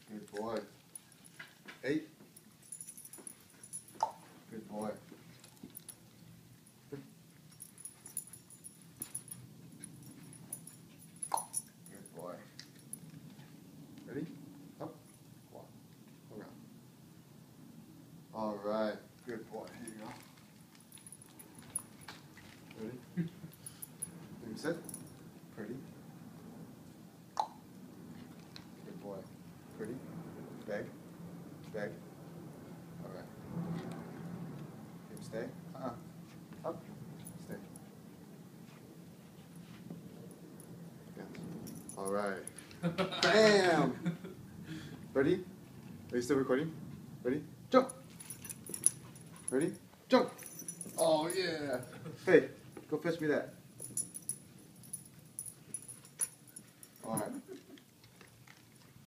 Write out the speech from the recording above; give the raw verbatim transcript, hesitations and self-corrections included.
Good boy. Eight. Good boy. Good boy. Ready? Up. One. Around. All right. Good boy. Here you go. Ready? Then sit. Pretty. Good boy. Pretty. Beg. Beg. All right. Him stay. Uh-uh. Up. Stay. Yes. All right. Bam! Ready? Are you still recording? Ready? Jump! Ready? Jump! Oh yeah! Hey, go fetch me that.